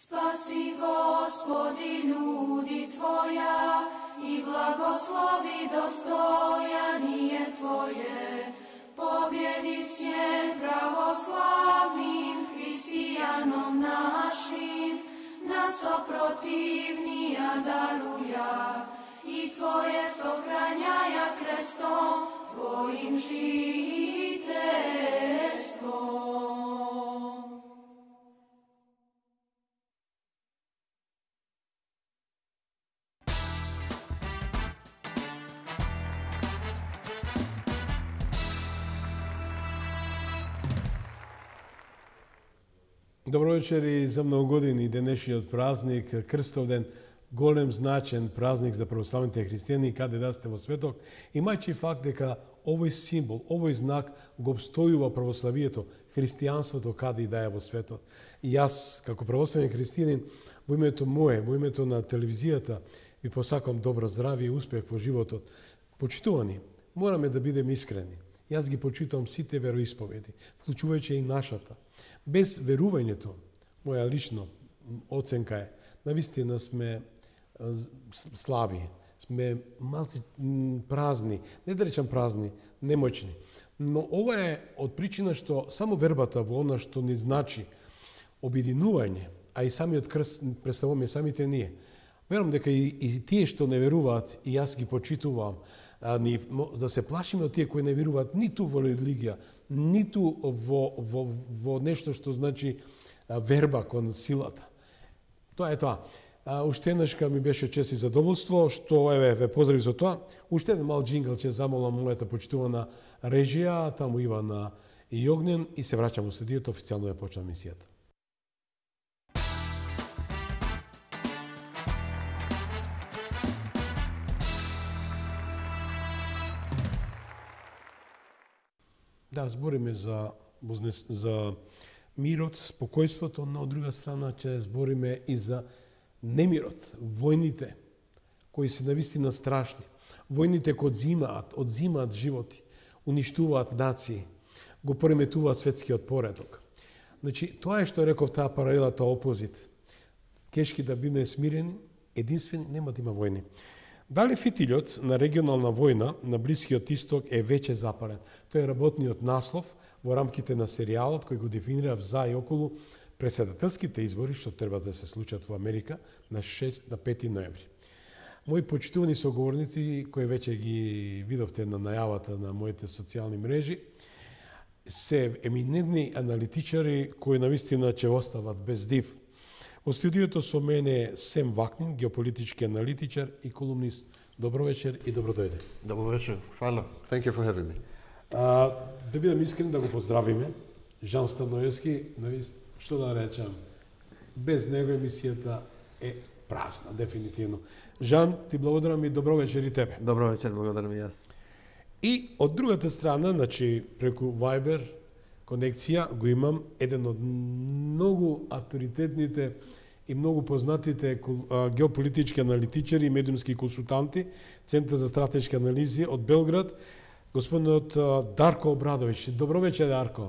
Spasi Gospodi ljudi Tvoja i blagoslovi dostojanije Tvoje. Pobjedi sjen pravoslavnim hristijanom našim, nas oprotivnija daruja i Tvoje sohranjaja krestom Tvojim žiteljstvom. Dobro večer i za mnogogodini денешниот празник, Крстовден, голем значен празник за православните христијани каде да сте во светот, имајќи факт дека овој символ, овој знак го обстојува православието, христијанството каде и да е во светот. И јас, како православен христијанин, во името мое, во името на телевизијата, ви посакам добро здравје и успех во животот. Почитувани, мораме да бидеме искрени. Јас ги почитувам сите вероисповеди, вклучувајќи и нашата. Без верувањето, моја лично оценка е, навистина сме слаби, сме малци празни, не да речам празни, немоćни. Но ова е од причина што само вербата во она што ни значи обединување, а и самиот крст представуваме самите ние. Верувам дека и тие што не веруваат, и јас ги почитувам, да се плашиме од тие кои не веруваат ниту во религија, ниту во нешто што значи верба кон силата. Тоа е тоа. Уште еднашка ми беше чест и задоволство, што ве поздравив за тоа. Уште еден мал джингл ќе замолам мојата почитувана режија, таму Ивана и Огнен, и се враќам во студиото, официјално ја почнам мисијата. Да, збориме за мирот, спокојството, но од друга страна ќе збориме и за немирот, војните, кои се навистина страшни. Војните кои одзимаат животи, уништуваат нации, го пореметуваат светскиот поредок. Значи, тоа е што реков таа паралелата опозит. Кешки да биме смирени, единствени, нема да има војни. Дали фитилјот на регионална војна на Блискиот Исток е веќе запален? Тој е работниот наслов во рамките на серијалот кој го дефинира за и околу председателските избори што треба да се случат во Америка на 5 ноември. Мои почитувани соговорници, кои веќе ги видовте на најавата на моите социјални мрежи, се еминентни аналитичари кои навистина ќе остават без див. Во студиото со мене Сем Вакнин, геополитички аналитичар и колумнист. Добро вечер и добро дојде. Добро вечер, фала. Thank you for having me. Да бидам искрен да го поздравиме. Жан Станоевски, што да речам, без него емисијата е празна, дефинитивно. Жан, ти благодарам и добро вечер и тебе. Добро вечер, благодарам и јас. И од другата страна, значи преку Viber конекција го имам еден од многу авторитетните и многу познатите геополитички аналитичари и медиумски консултанти, Центар за стратешки анализи од Белград, господинот Дарко Обрадовиќ. Добро вечер, Дарко.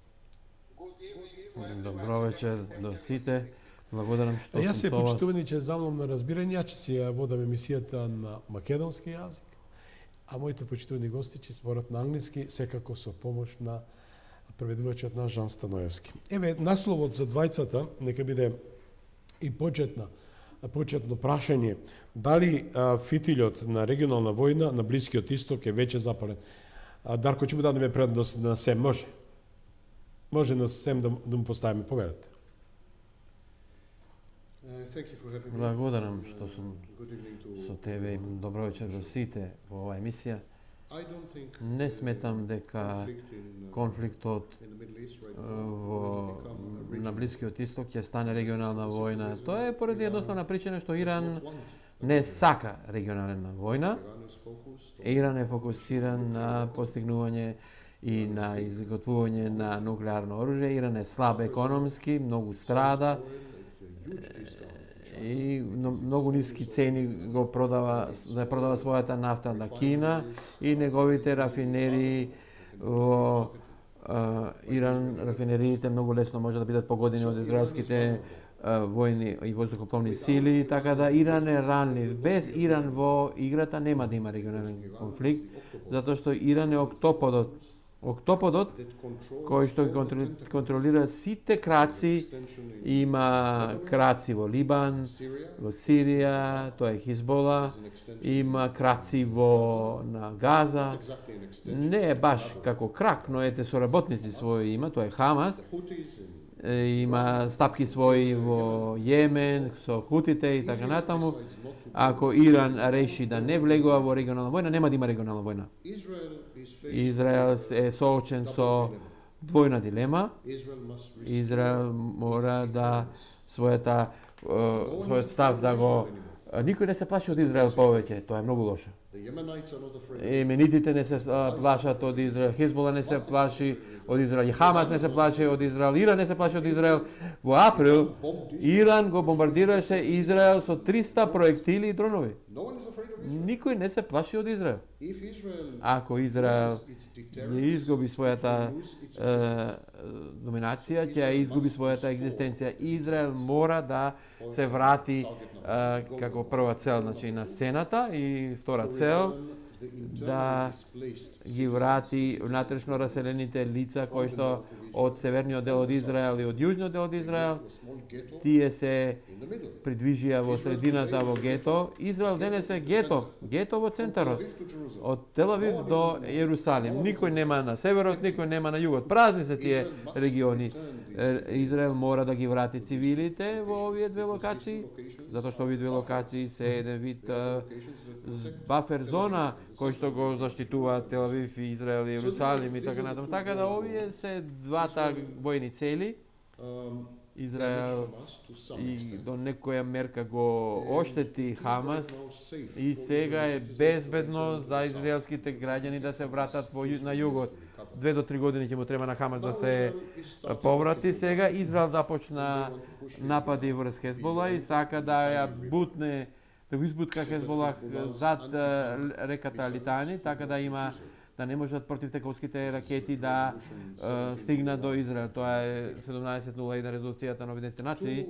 Добро вечер до сите. Благодарам што сум Јас се со вас. почитувани че замолам на разбирање, ја ќе си ја водам емисијата на македонски јазик, а моите почитувани гости ќе зборат на англиски, секако со помош на преведувачот на Жан Станоевски. Еве, насловот за двајцата нека биде и почетно прашање дали фитилјот на регионална војна на Блискиот Исток е веќе запален. Дарко, ќе му дадеме предност на Сем, може? Може на Сем да му поставиме, поверете. Благодарам што сум со тебе и добро вечер до сите во оваа емисија. Не сметам дека конфликтот на Блискиот Исток ќе стане регионална војна. Тоа е поради едноставна причина што Иран не сака регионална војна. Иран е фокусиран на постигнување и на изготвување на нуклеарно оружје. Иран е слаб економски, многу страда и многу ниски цени го продава својата нафта на Кина и неговите рафинерии во Иран, рафинериите многу лесно може да бидат погодени од израелските војни и воздухопловни сили, така да Иран е ранлив. Без Иран во играта нема да има регионален конфликт, затоа што Иран е октоподот. Октоподот кој што ги контролира сите краци, има краци во Либан, во Сирија, тоа е Хизбола, има краци на Газа. Не е баш како крак, но ете соработници своји има, тоа е Хамас. Има стапки своји во Јемен, со хутите и така натаму. Ако Иран реши да не влегува во регионална војна, нема да има регионална војна. Израел е соочен со двојна дилема. Израел мора да својот став да го... Никој не се плаши од Израел повеќе, тоа е многу лошо. Еменитите не се плашат од Израел, Хизбола не се плаши од Израел, Хамас не се плаши од Израел, Иран не се плаши од Израел. Во април Иран го бомбардираше Израел со 300 проектили и дронови. Никој не се плаши од Израел. Ако Израел не изгуби својата доминација, ќе изгуби својата екзистенција. Израел мора да се врати како прва цел, значи на сцената, и втора цел да ги врати внатрешно раселените лица кои што од северниот дел од Израел и од јужниот дел од Израел, тие се придвижија во средината во гето. Израел денес е гето во центарот, од Тел Авив до Јерусалим. Никој нема на северот, никој нема на југот. Празни се тие региони. Израел мора да ги врати цивилите во овие две локации, затоа што овие две локации се еден вид бафер зона кој што го заштитува Тел Авив и Израел и Јерусалим и така натаму. Така да овие се двата војни цели. Израел и до некоја мерка го оштети Хамас и сега е безбедно за израелските граѓани да се вратат на југот. 2 до 3 години ќе му треба на Хамас да се поврати. Сега Израел започна напади врз Хезбола и сака да ја бутне, да го избутка Хезбола зад реката Литани, така да не можат противтековските ракети да стигнат до Израел. Тоа е 1701 резолуцијата на Обединетите нации.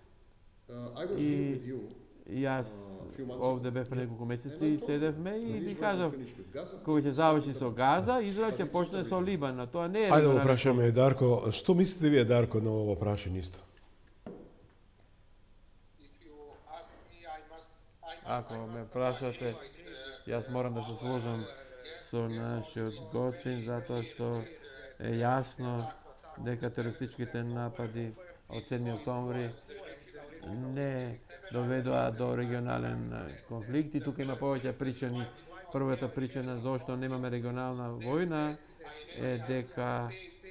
И јас овде бев пред неколку месеци и седевме и ви кажав, кога ќе заврши со Газа, Израел ќе почне со Либан. Тоа не е... Ајде да прашаме Дарко, што мислите вие, Дарко, на ово прашање исто? Ако ме прашате, јас морам да се сложам со нашиот гостин, затоа што е јасно дека терористичките напади од 7 октомври не доведоа до регионален конфликт и тука има повеќе причини. Првата причина зошто немаме регионална војна е дека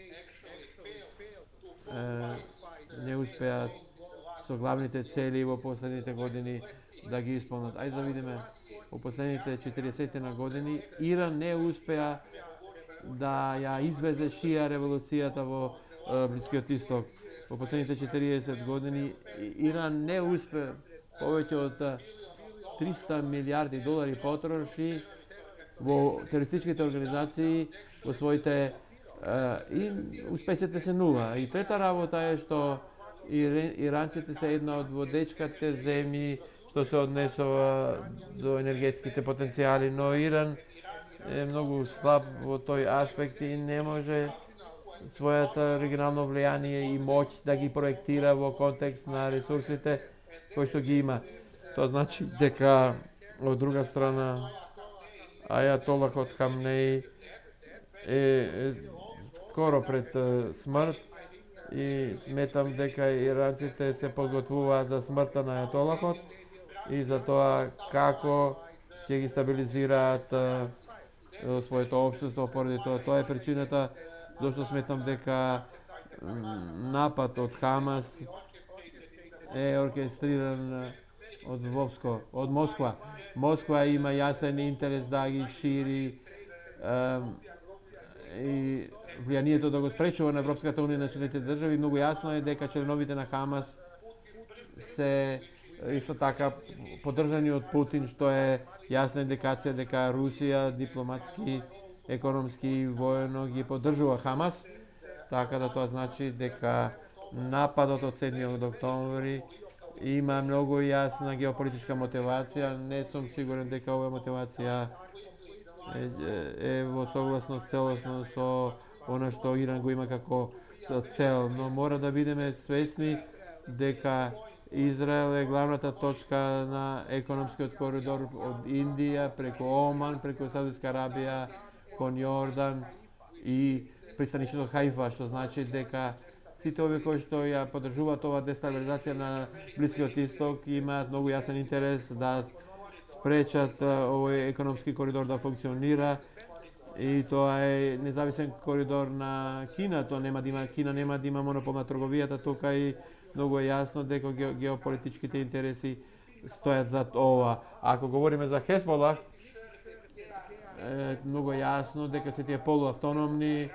не успеат со главните цели во последните години да ги исполнат. Ајде да видиме, во последните 40 на години Иран не успеа да ја извезе шија револуцијата во Блискиот Исток. Во последните 40 години Иран не успе, повеќе од 300 милиарди долари потроши во терористичките организации во своите и успесите се нула. И трета работа е што иранците се една од водечките земји што се однесува до енергетските потенцијали, но Иран е многу слаб во тој аспект и не може својата регионално влијание и моќ да ги проектира во контекст на ресурсите кои што ги има. Тоа значи дека од друга страна Ајатолахот Хамнеи е скоро пред смрт и сметам дека иранците се подготвуваат за смртта на Ајатолахот и за тоа како ќе ги стабилизираат своето општество. Поради тоа е причината зашто сметам дека напад од Хамас е оркестриран од Москва. Москва има јасен интерес да ги шири и влијанието да го спречува на Европската унија и на члените држави. Многу јасно е дека членовите на Хамас се исто така поддржани од Путин, што е јасна индикација дека Русија дипломатски, економски и воено ги поддржува Хамас, така да тоа значи дека нападот од 7 октомври има многу јасна геополитичка мотивација. Не сум сигурен дека оваа мотивација е во согласност целосно со она што Иран го има како цел, но мора да бидеме свесни дека Израел е главната точка на економскиот коридор од Индија преку Оман, преку Саудитска Арабија, кон Јордан и пристанишето Хајфа, што значи дека сите овие кои што ја поддржуваат оваа дестабилизација на Блискиот Исток имаат многу јасен интерес да спречат овој економски коридор да функционира, и тоа е независен коридор на Кина. Тоа Кина нема да има монопол на трговијата тука, и многу е јасно дека геополитичките интереси стојат зад ова. Ако говориме за Хезболах, многу е јасно дека се тие полуавтономни,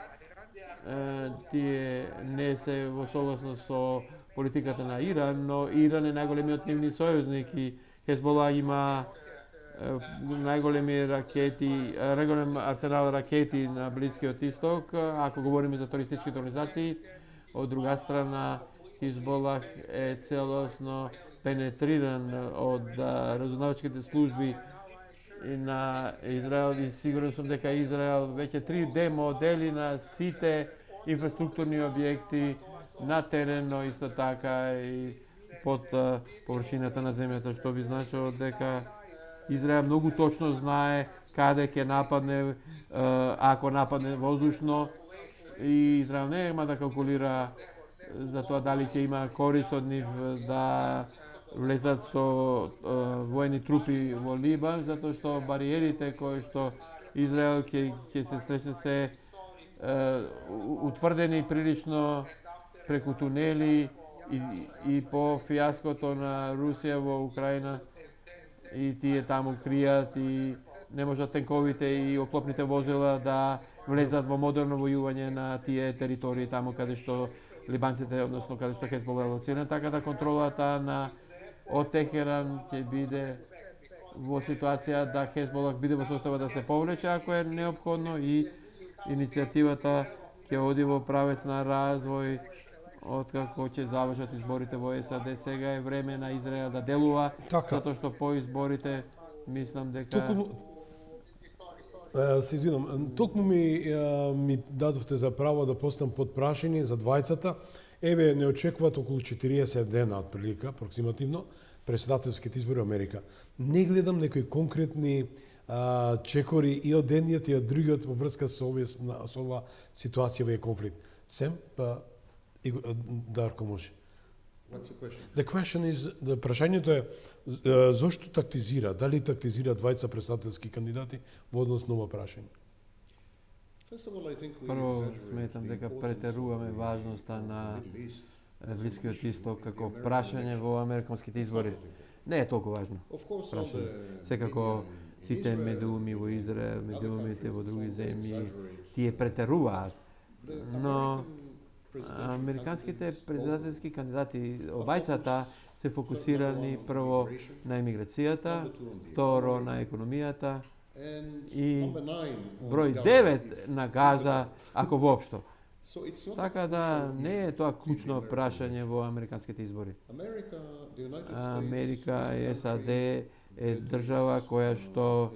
тие не се во согласност со политиката на Иран, но Иран е најголемиот нивни сојузник и Хезбола има најголеми ракети, најголем арсенал ракети на Блискиот Исток. Ако говориме за терористички организации, од друга страна Хезболах е целосно пенетриран од разузнавачките служби на Израел, и сигурен сум дека Израел веќе 3D модели на сите инфраструктурни објекти на терен, но исто така и под површината на земјата, што би значило дека Израел многу точно знае каде ќе нападне, ако нападне воздушно, и Израел нема да калкулира за тоа дали ќе има корист од нив да влезат со воени трупи во Либан, затоа што бариерите кои што Израел ќе се сресне се утврдени прилично преку тунели, и по фијаското на Русија во Украина, и тие таму кријат и не можат тенковите и оклопните возила да влезат во модерно војување на тие територии таму каде што либанците, односно каде што Хезбола е лоциран, така да контролата на од Техеран ќе биде во ситуација да Хезбола биде во состојба да се повлече ако е неопходно, и иницијативата ќе оди во правец на развој откако ќе завршат изборите во САД. Сега е време на Израел да делува, затоа што по изборите мислам дека се извинам, токму ми дадовте за право да постам под прашање за двајцата. Еве, не очекуваат околу 40 дена отприлика, апроксимативно, председателските избори во Америка. Не гледам некои конкретни чекори и од едниот и од другиот во врска со оваа ситуација, овој конфликт. Сем, па Дарко може. The question is, прашањето е зошто тактизира? Дали тактизира двајца председателски кандидати во однос на ова прашање? Прво сметам дека претеруваме важноста на Блискиот Исток како прашање во американските избори. Не е толку важно прашање. Секако сите медиуми во Израел, медиумите во други земји, тие претеруваат. Но американските председателски кандидати, обајцата, се фокусирани прво на емиграцијата, второ на економијата и број 9 на Газа, ако воопшто. Така да не е тоа клучно прашање во американските избори. Америка и САД е држава која што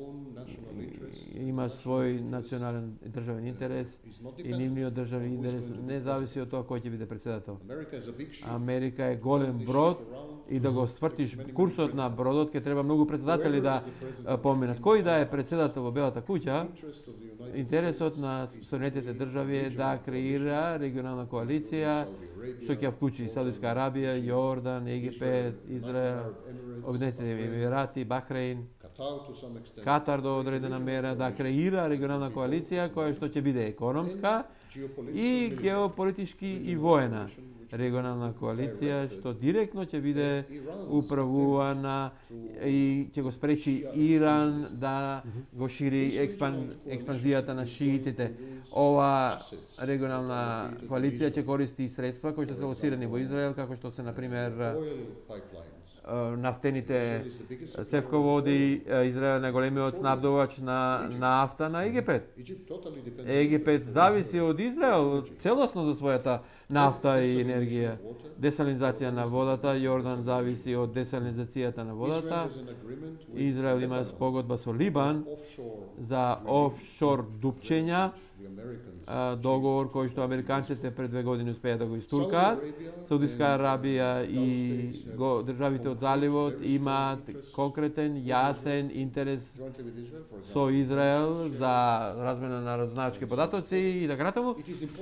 има свој национален државен интерес, и нивниот државен интерес не зависи од тоа кој ќе биде председател. Америка е голем брод, и да го свртиш курсот на бродот ќе треба многу председатели да поминат. Кој да е председател во Белата куќа, интересот на Соединетите држави е да креира регионална коалиција што ќе вклучи Саудитска Арабија, Јордан, Египет, Израел, Обединетите Емирати, Бахрейн, Катар до одредена мера, да креира регионална коалиција која што ќе биде економска и геополитички и воена регионална коалиција што директно ќе биде управувана и ќе го спречи Иран да го шири експанзијата на шиитите. Ова регионална коалиција ќе користи средства кои што се лоцирани во Израел, како што се например нафтените цевководи. Израел е најголемиот снабдувач на нафта на Египет. Египет зависи од Израел целосно за својата нафта и енергија. Десалинизација на водата, Јордан зависи од десалинизацијата на водата. Израел има спогодба со Либан за офшор дупчења, договор кој што американците пред 2 години успеа да го истуркаат. Саудиска Арабија и државите од заливот имаат конкретен, јасен интерес со Израел за размена на разузнавачки податоци и така натаму.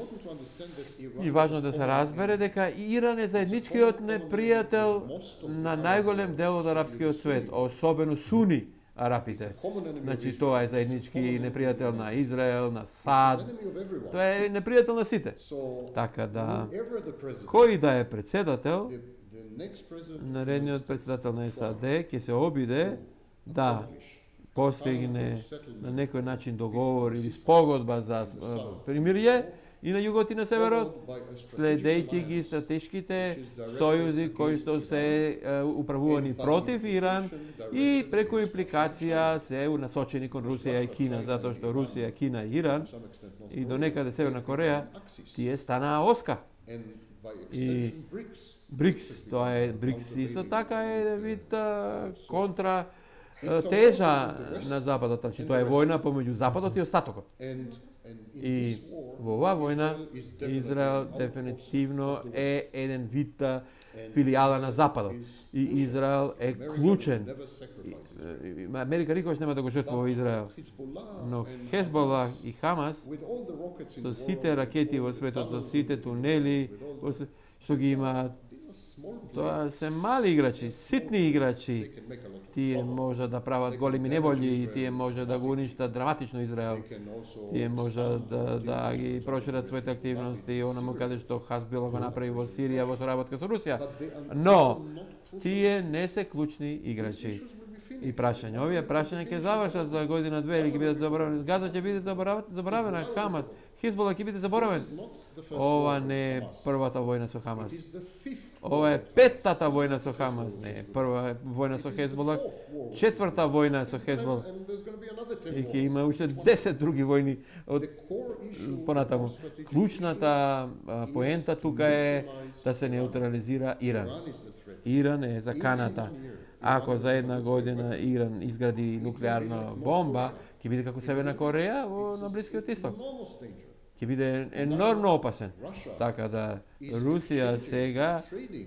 И важно да се разбере дека Иран е заедничкиот непријател на најголем дел од арапскиот свет, особено суни арапите. Значи тоа е заеднички непријател на Израел, на САД. Тоа е непријател на сите. Така да кој да е председател, наредниот председател на САД ќе се обиде да постигне на некој начин договор или спогодба за примирие и на југот и на северот, следејќи ги стратешките сојузи кои што се управувани против Иран и преку импликација се насочени кон Русија и Кина, затоа што Русија, Кина и Иран и до некаде Северна Кореја тие станаа оска. И БРИКС, тоа е БРИКС исто така е вид контра тежа на Западот, значи тоа е војна помеѓу Западот и остатокот. И во оваа војна Израел дефинитивно е еден вид филијала на Западот. И Израел е клучен. Америка никогаш нема да го жртвува Израел. Но Хезбола и Хамас со сите ракети во светот, со сите тунели што ги имаат, тоа се мали играчи, ситни играчи. Тие може да прават големи неволји, тие може да го уништат драматично Израел. Тие може да ги прошират своите активности, онаму каде што Хезбола го направи во Сирија во соработка со Русија. Но тие не се клучни играчи. И прашање, овие прашања ќе завршат за година-две или ќе бидат заборавени. Газа ќе биде заборавена, Хамас, Хезбола ќе биде заборавен. Ова не е првата војна со Хамас. Ова е петтата војна со Хамас. Не е прва војна со Хезбола, четврта војна со Хезбола. И ќе има уште 10 други војни од понатаму. Клучната поента тука е да се неутрализира Иран. Иран е заканата. Ако за една година Иран изгради нуклеарна бомба, ќе биде како Северна Кореја на Блискиот Исток. Ќе биде енормно опасен. Така да Русија сега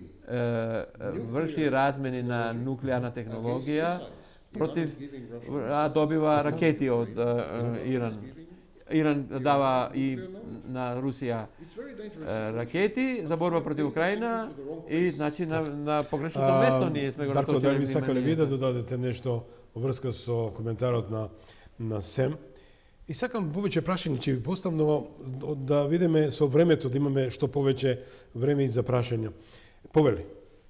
врши размени на нуклеарна технологија против, добива ракети од Иран. Иран дава и на Русија ракети за борба против Украина и значи на погрешното место ние сме го насочили. Дарко, дали би сакале вие да додадете нешто во врска со коментарот на Сем? И сакам повеќе прашања ќе ви поставам, да видиме со времето, да имаме што повеќе време и за прашања. Повели.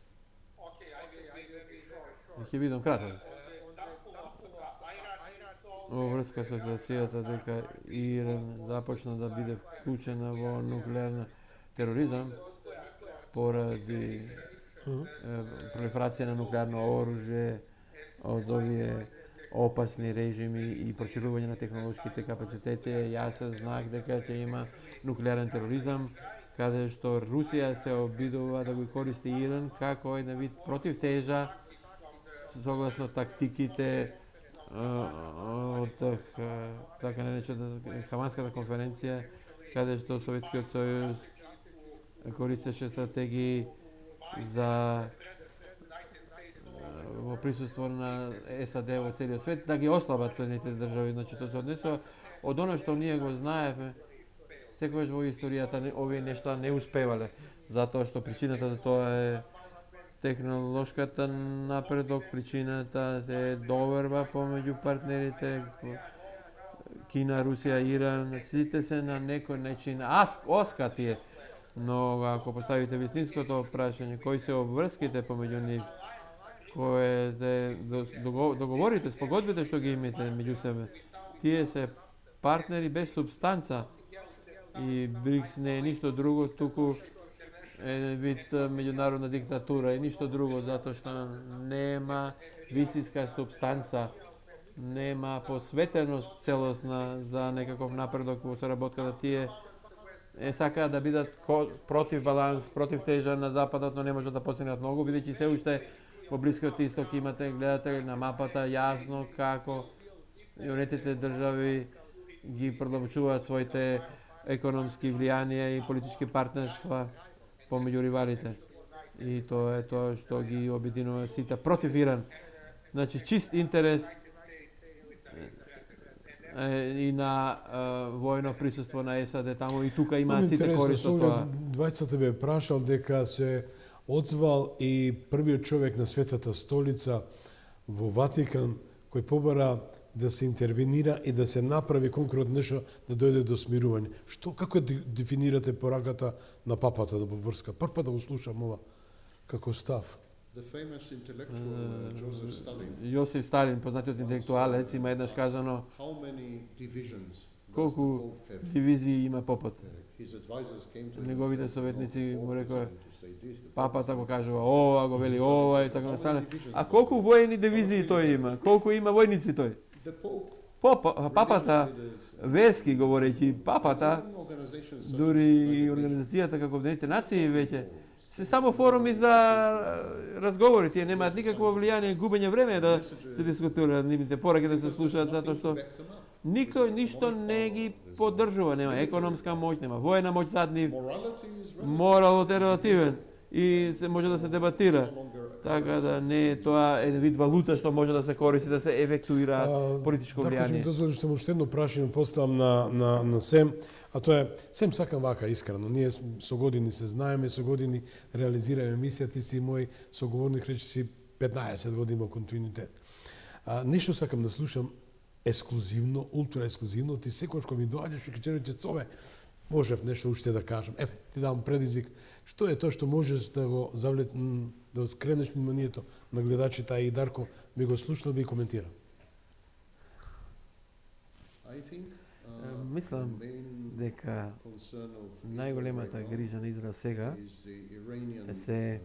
Ќе бидам краток. Во врска со ситуацијата дека Иран започна да биде вклучена во нуклеарна тероризам поради пролиферација на нуклеарно оружје од овие опасни режими и проширување на технолошките капацитети е јасен знак дека ќе има нуклеарен тероризам, каде што Русија се обидува да го користи Иран како еден вид противтежа согласно тактиките од така наречената Хаманската конференција, каде што Советскиот сојуз користеше стратегии за во присуство на САД во целиот свет да ги ослабат Соединетите држави. Значи тоа се однесува од оно што ние го знаеме. Секогаш во историјата овие нешта не успевале, затоа што причината за тоа е технолошката напредок, причината е доверба помеѓу партнерите Кина, Русија, Иран, сите се на некој начин оска тие. Но ако поставите вистинското прашање, кои се обврските помеѓу нив, кои се договорите, спогодбите што ги имате меѓу себе, тие се партнери без субстанца и БРИКС не е ништо друго, туку е вид меѓународна диктатура и ништо друго, затоа што нема вистинска субстанца, нема посветеност целосна за некаков напредок во соработката. Тие сакаат да бидат против баланс, против тежа на западот, но не можат да постигнат многу, бидејќи се уште во Блискиот Исток имате, гледате на мапата јасно како юнетите држави ги продолжуваат своите економски влијанија и политички партнерства помеѓу ривалите. И тоа е тоа што ги обединува сите против Иран. Значи чист интерес и на војно присуство на САД таму и тука имаат сите корист од тоа. Двајцата ве прашал дека се одзвал и првиот човек на Светата столица во Ватикан кој побара да се интервенира и да се направи конкретно нешто да дојде до смирување. Како дефинирате пораката на папата во врска? Прв пат да го слушам ова како став. Јосиф Сталин, познатиот интелектуалец, има еднаш казано колку дивизии има попот. Неговите советници му рекоа, папата го кажува ова, го вели ова и така настане. А колку воени дивизии тој има? Колку има војници тој? Папата, верски говорејќи, папата, дури и организацијата како Обединетите нации веќе, се само форуми за разговори, тие немаат никакво влијание, губење време да се дискутираат, нивните пораки да се слушаат, затоа што никој ништо не ги поддржува, нема економска моќ, нема воена моќ зад нив, моралот е релативен и се може да се дебатира. Така да не е тоа еден вид валута што може да се користи да се ефектуира политичко влијание. Така дозволиш само уште едно прашање поставам на Сем, а тоа е Сем сакам вака искрено. Ние со години се знаеме, со години реализираме емисија, ти си мој соговорник, речи си 15 години во континуитет. Нешто сакам да слушам ексклузивно, ултра ексклузивно, ти секогаш кога ми доаѓаш и кажеш Цове, можев нешто уште да кажам. Еве, ти давам предизвик. Што е тоа што можеш да го да скренеш вниманието на гледачите, а и Дарко би го слушал, би коментира? Мислам дека најголемата грижа на Израел сега се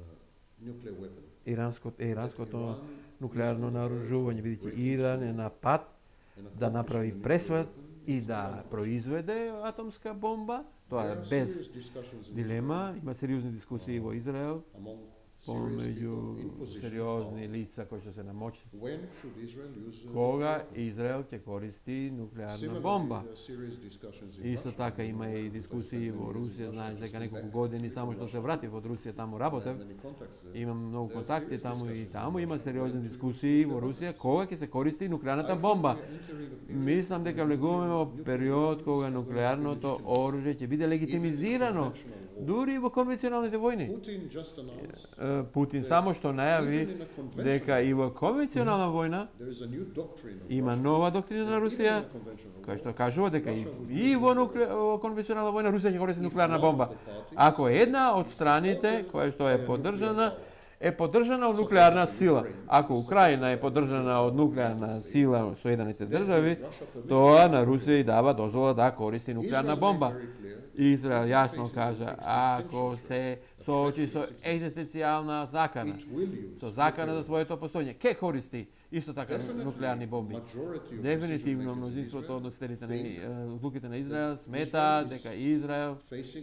иранското нуклеарно наоружување, бидејќи Иран е на пат да направи пресвет и да произведе атомска бомба. Тоа е без дилема. Има сериозни дискусии во Израел помеѓу сериозни лица кои што се на моќ. Кога Израел ќе користи нуклеарна бомба? Исто така има и дискусии во Русија, знаеш дека неколку години само што се вратив од Русија, таму работев. Имам многу контакти таму и таму има сериозни дискусии во Русија кога ќе се користи нуклеарната бомба. Мислам дека влегуваме во период кога нуклеарното оружје ќе биде легитимизирано дури во конвенционалните војни. Путин само што најави дека и во конвенционална војна има нова доктрина на Русија, која што кажува дека и во конвенционална војна Русија ќе користи нуклеарна бомба. Ако една од страните која што е поддржана од нуклеарна сила. Ако Украина е поддржана од нуклеарна сила Соединените држави, тоа на Русија и дава дозвола да користи нуклеарна бомба. Израел јасно кажа, ако се соочи со екзистенцијална закана, со закана за своето постојање, ке користи исто така нуклеарни бомби. Дефинитивно мнозинството од носителите на одлуките на Израел смета дека Израел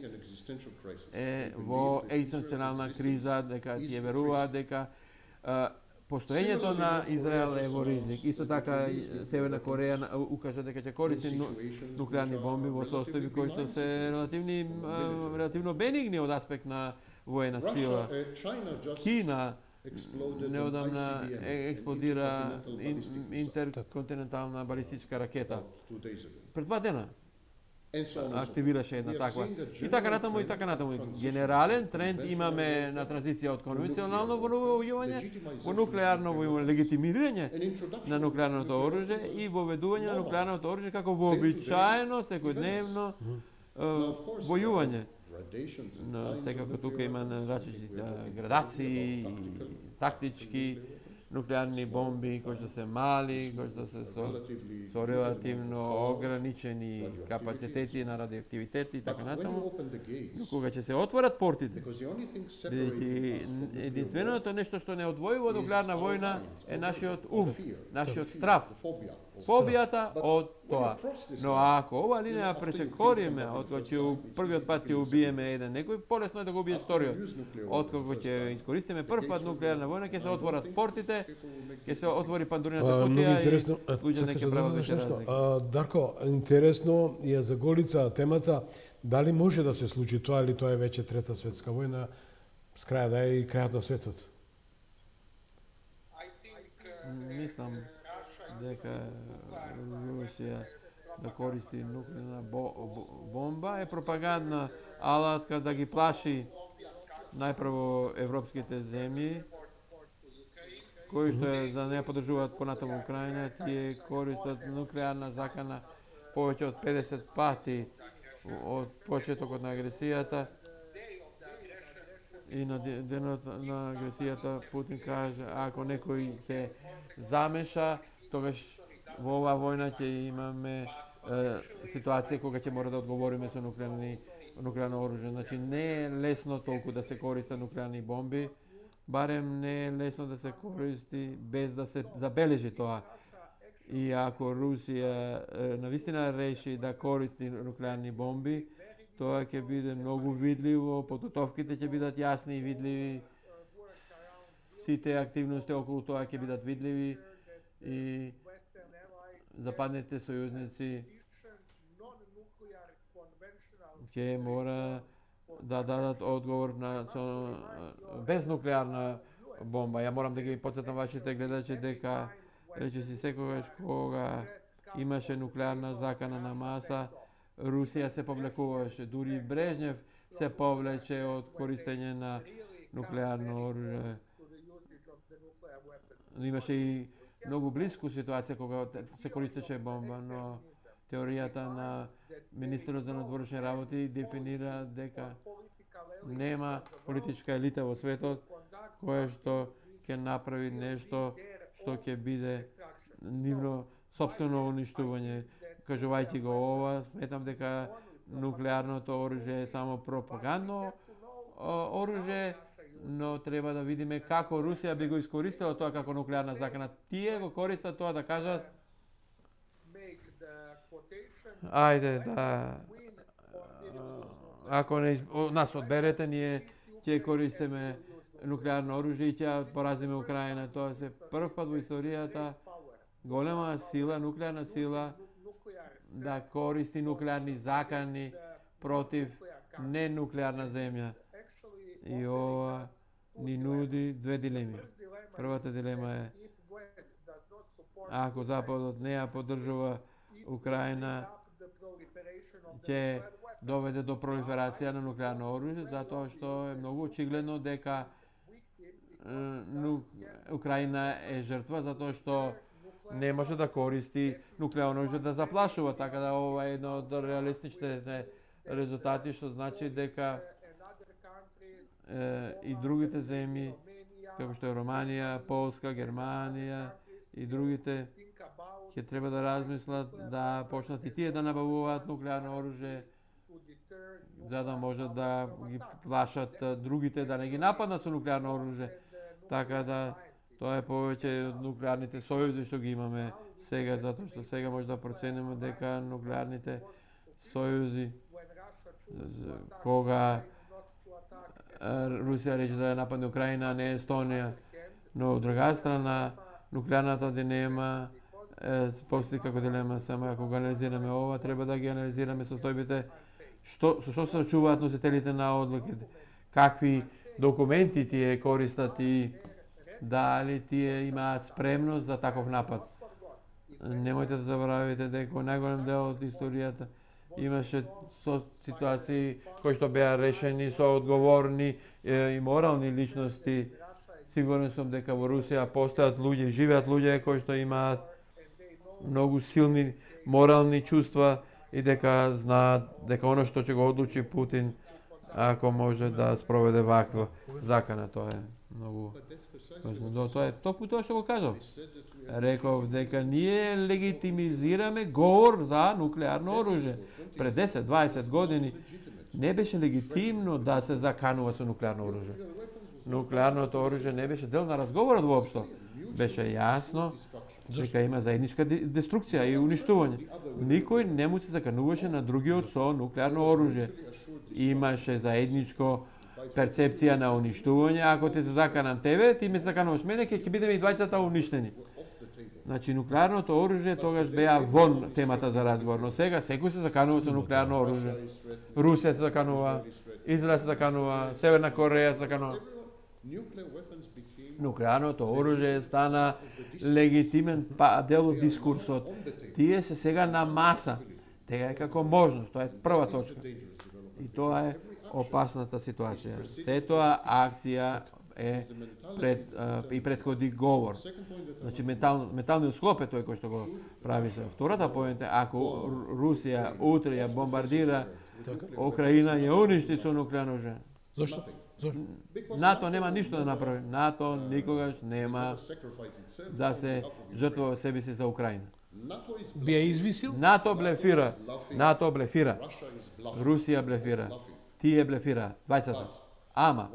е во екзистенцијална криза, дека тие веруваат дека постоењето на Израел е во ризик. Исто така Северна Кореја укажа дека ќе користи нуклеарни бомби во состојби кои што се релативно бенигни од аспект на воена сила. Кина неодамна експлодира интерконтинентална балистичка ракета. Пред 2 дена активираше една таква. И така натаму, и така натаму. Генерален тренд имаме на транзиција од конвенционално војување во нуклеарно војување, легитимирање на нуклеарното оружје и воведување на нуклеарното оружје како вообичаено секојдневно војување. Но секако тука има различни градации, тактички nuklearni bombi koji što se mali, koji što se so relativno ograničeni kapaciteti na radioaktiviteti i tako natamo. Кога ќе се отворат портите, единственото нешто што не одвојува нуклеарна војна е нашиот ум, нашиот страв, фобијата од тоа. Но ако ова линија пресекориме, откако ќе првиот пат ќе убиеме еден некој, полесно е да го убиет вториот. Откако ќе искористиме прв пат нуклеарна војна, ќе се отворат портите, ќе се отвори пандурината кутија и луѓе ќе прават веќе разлика. Дарко, интересно е за Голица темата, дали може да се случи тоа или тоа е веќе трета светска војна, с крај да е и крајот на светот? Мислам дека Русија да користи нуклеарна бомба е пропагандна алатка да ги плаши најпрво европските земји кои што за не поддржуваат понатаму Украина, тие користат нуклеарна закана повеќе од 50 пати од почетокот на агресијата. И на денот на агресијата Путин каже, ако некој се замеша, тогаш во оваа војна ќе имаме ситуација кога ќе мора да одговориме со нуклеарно оружје. Значи не е лесно толку да се користат нуклеарни бомби, барем не е лесно да се користи без да се забележи тоа. И ако Русија навистина реши да користи нуклеарни бомби, тоа ќе биде многу видливо, подготовките ќе бидат јасни и видливи, сите активности околу тоа ќе бидат видливи и западните сојузници ќе мора да дадат одговор без нуклеарна бомба. Ја морам да ги потсетам вашите гледачи дека речиси секогаш кога имаше нуклеарна закана на маса, Русија се повлекуваше. Дури Брежнев се повлече од користење на нуклеарно оружје. Имаше и многу близко ситуација кога се користеше бомба, но теоријата на министерот за надворешни работи дефинира дека нема политичка елита во светот која што ќе направи нешто што ќе биде нивно сопствено уништување. Кажувајќи го ова, сметам дека нуклеарното оружје е само пропагандно оружје, но треба да видиме како Русија би го искористила тоа како нуклеарна закана. Тие го користат тоа да кажат ајде да ако не нас одберете, ние ќе користиме нуклеарно оружје и ќе поразиме Украина. Тоа се прв пат во историјата голема сила, нуклеарна сила да користи нуклеарни закани против ненуклеарна земја. И ова ни нуди две дилеми. Првата дилема е ако Западот не ја поддржува Украина, ќе доведе до пролиферација на нуклеарно оружје, затоа што е многу очигледно дека Украина е жртва, затоа што не може да користи нуклеарно оружје да заплашува, така да ова е едно од реалистичните резултати, што значи дека и другите земји, како што е Романија, Полска, Германија и другите, ќе треба да размислат да почнат и тие да набавуваат нуклеарно оружје, за да можат да ги плашат другите да не ги нападнат со нуклеарно оружје. Така да тоа е повеќе од нуклеарните сојузи што ги имаме сега, затоа што сега може да процениме дека нуклеарните сојузи кога Русија рече да ја нападне Украина, а не Естонија, но од друга страна нуклеарната дилема постои како дилема, само ако го анализираме ова, треба да ги анализираме состојбите со што се очуваат носителите на одлуките, какви документи тие користат и дали тие имаат спремност за таков напад. Немојте да заборавите дека најголем дел од историјата имаше ситуации кои што беа решени со одговорни и морални личности. Сигурен сум дека во Русија постојат луѓе, живеат луѓе кои што имаат многу силни морални чувства и дека знаат дека оно што ќе го одлучи Путин ако може да спроведе ваква закана. Тоа е многу важно. Тоа е токму тоа што го кажав. Реков дека ние легитимизираме говор за нуклеарно оружје. Пред 10-20 години не беше легитимно да се заканува со нуклеарно оружје. Нуклеарното оружје не беше дел на разговорот воопшто. Беше јасно дека има заедничка деструкција и уништување. Никој не му се закануваше на другиот со нуклеарно оружје. Имаше заедничко перцепција на уништување. Ако ти се заканам тебе, ти ме закануваш мене, ќе бидеме и двајцата уништени. Значи, нуклеарното оружје тогаш беа вон темата за разговор, но сега секој се заканува со нуклеарно оружје. Русија се заканува, Израел се заканува, Северна Кореја се заканува. Нуклеарното оружје стана легитимен дел од дискурсот. Тие се сега на маса. Тега е како можност, тоа е прва точка. И тоа е опасната ситуација. Сетоа акција е и предходи говор. Значи менталниот склоп е тој кој што го прави се. Втората поента, ако Русија утре ја бомбардира Украина, ја уништи со нуклеарно оружје. Зошто? НАТО нема ништо да направи. НАТО никогаш нема да се жртвува себе си за Украина. Би ја извисил? НАТО блефира. НАТО блефира. Русија блефира. Тие блефира. Двајцата. Ама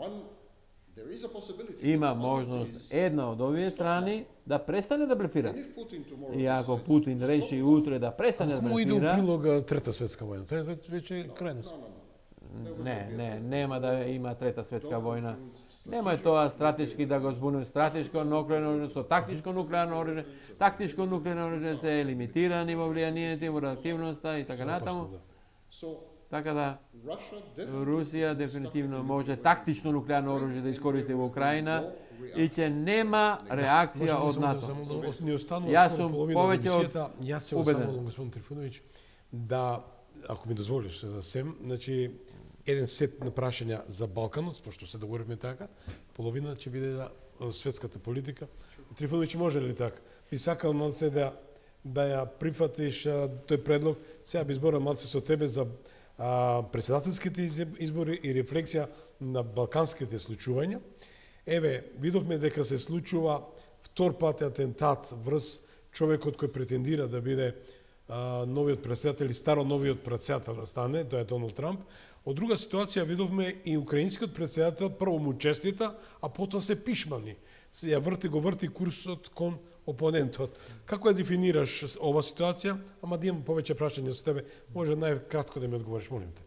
има можност една од овие страни да престане да блефира. И ако Путин реши утре да престане да Му иде у блефира, прилога Трета светска војна. Тоа е веќе крајност. нема да има Трета светска војна. Нема тоа стратешки да го збунува стратешко нуклеарно оружје со тактичко нуклеарно оружје. Тактичко нуклеарно оружје се лимитирани во влијанието, во реактивноста и така натаму. Така да Русија дефинитивно може тактично нуклеарно оружје да искористи во Украина и ќе нема реакција од НАТО. Јас сум повеќе од Јас ќе убеден. само господин Трифуновиќ да, ако ми дозволиш сем, значи еден сет на прашања за Балканот, пошто се договоривме така, половина ќе биде за светската политика. Трифуновиќ, може ли така? Би сакал малце да ја прифатиш тој предлог. Сега би зборам малце со тебе за председателските избори и рефлексија на балканските случувања. Еве, видовме дека се случува втор пат атентат врз човекот кој претендира да биде новиот председател и старо новиот председател да стане, тоа е Доналд Трамп. Од друга ситуација видовме и украинскиот председател прво му честита, а потоа се пишмани. Се ја врти курсот кон опонентот. Како ја дефинираш ова ситуација? Ама да имам повеќе прашања со тебе. Може најкратко да ми одговориш, молим те.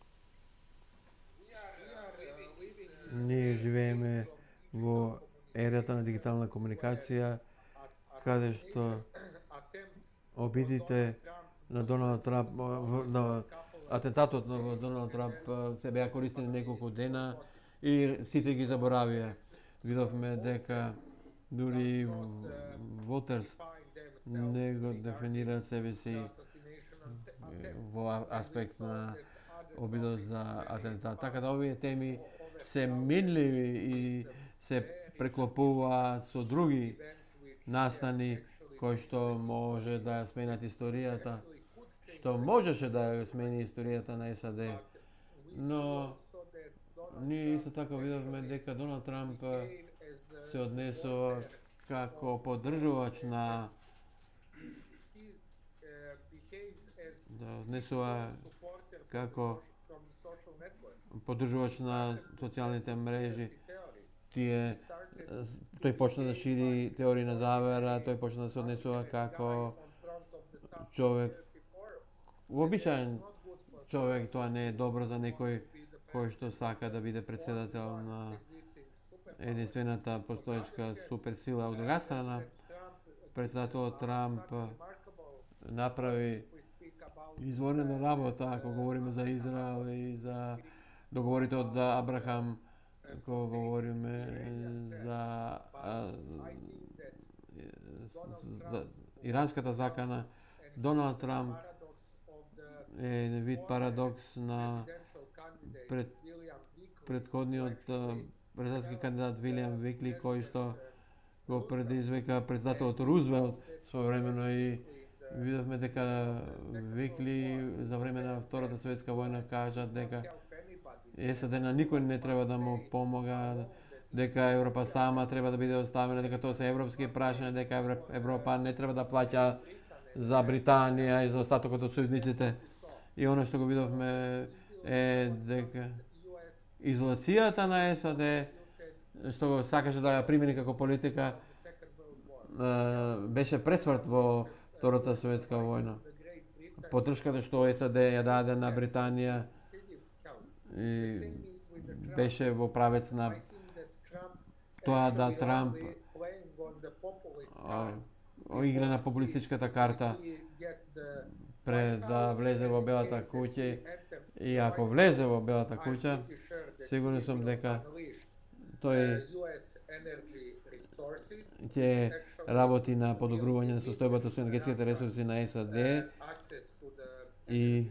Ние живееме во ерата на дигитална комуникација, каде што обидите на Доналд Трамп, на атентатот на Доналд Трамп се беа користени неколку дена и сите ги заборавија. Видовме дека дури Вотерс не го дефинира себе си во аспект на обидот за атентат. Така да овие теми се минливи и се преклопуваат со други настани кои што може да сменат историјата, што можеше да смени историјата на САД. Но ние исто така видовме дека Доналд Трамп се однесува како поддржувач на социјалните мрежи. Тој почна да шири теории на завера, тој почна да се однесува како човек, вообичаен човек. Тоа не е добро за некој кој што сака да биде председател на единствената постоечка суперсила. Од друга страна, председателот Трамп направи изворена работа, ако говориме за Израел и за договорите од Абрахам, ако говориме за иранската закана. Доналд Трамп е вид парадокс на предходниот председателски кандидат Вилијам Викли, кој што го предизвика председателот Рузвелт своевремено, и видовме дека Викли за време на Втората светска војна кажа дека САД на никој не треба да му помога, дека Европа сама треба да биде оставена, дека тоа се европски прашања, дека Европа не треба да плаќа за Британија и за остатокот од сојузниците. И оно што го видовме е дека изолацијата на САД, што го сакаше да ја примени како политика, беше пресмрт во Втората светска војна. Подршката што САД ја даде на Британија и беше во правец на тоа да Трамп игра на популистичката карта пред да влезе во Белата куќа, и ако влезе во Белата куќа, сигурен сум дека тој ќе работи на подобрување на состојбата со енергетските ресурси на САД и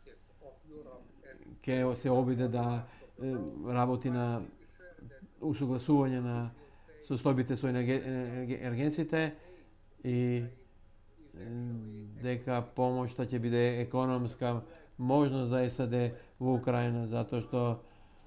ќе се обиде да работи на усогласување на состојбите со енергенците и дека помошта ќе биде економска можност за САД во Украина, затоа што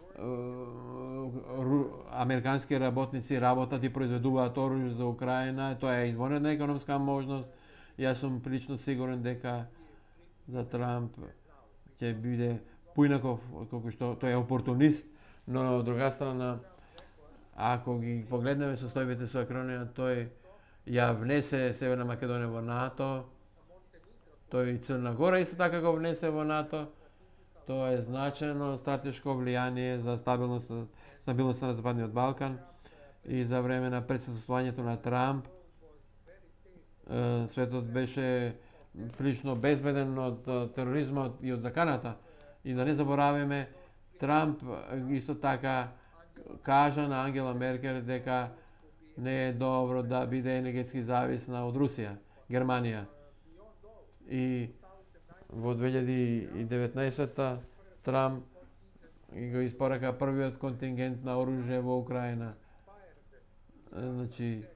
американски работници работат и произведуваат оружје за Украина, тоа е извонредна економска можност. Јас сум прилично сигурен дека за Трамп ќе биде поинаков, колку што тој е опортунист, но од друга страна, ако ги погледнеме состојбите со Украина, тој ја внесе Северна Македонија во НАТО, тој и Црна Гора исто така го внесе во НАТО. Тоа е значено стратешко влијание за стабилноста на Западниот Балкан и за време на председствувањето на Трамп. Светот беше прилично безбеден од тероризмот и од заканата. И да не забораваме, Трамп исто така кажа на Ангела Меркел дека не е добро да биде енергетски зависна од Русија, Германија. И во 2019 Трамп го испорака првиот контингент на оружје во Украина. Значи,